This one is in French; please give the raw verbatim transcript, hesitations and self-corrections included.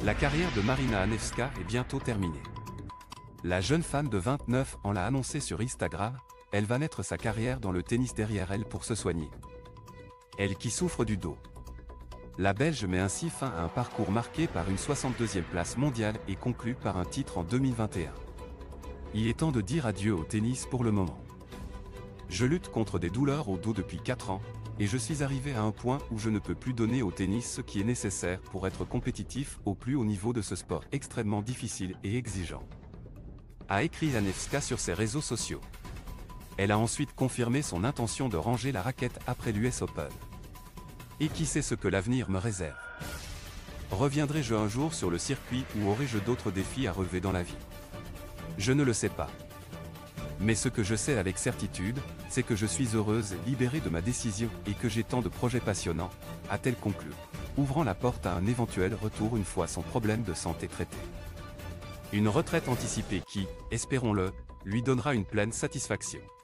La carrière de Marina Anevska est bientôt terminée. La jeune femme de vingt-neuf ans l'a annoncé sur Instagram, elle va mettre sa carrière dans le tennis derrière elle pour se soigner. Elle qui souffre du dos. La Belge met ainsi fin à un parcours marqué par une soixante-deuxième place mondiale et conclu par un titre en deux mille vingt et un. Il est temps de dire adieu au tennis pour le moment. Je lutte contre des douleurs au dos depuis quatre ans, et je suis arrivé à un point où je ne peux plus donner au tennis ce qui est nécessaire pour être compétitif au plus haut niveau de ce sport extrêmement difficile et exigeant, a écrit Anevska sur ses réseaux sociaux. Elle a ensuite confirmé son intention de ranger la raquette après l'U S Open. Et qui sait ce que l'avenir me réserve? Reviendrai-je un jour sur le circuit ou aurai-je d'autres défis à relever dans la vie? Je ne le sais pas. Mais ce que je sais avec certitude, c'est que je suis heureuse et libérée de ma décision et que j'ai tant de projets passionnants, a-t-elle conclu, ouvrant la porte à un éventuel retour une fois son problème de santé traité. Une retraite anticipée qui, espérons-le, lui donnera une pleine satisfaction.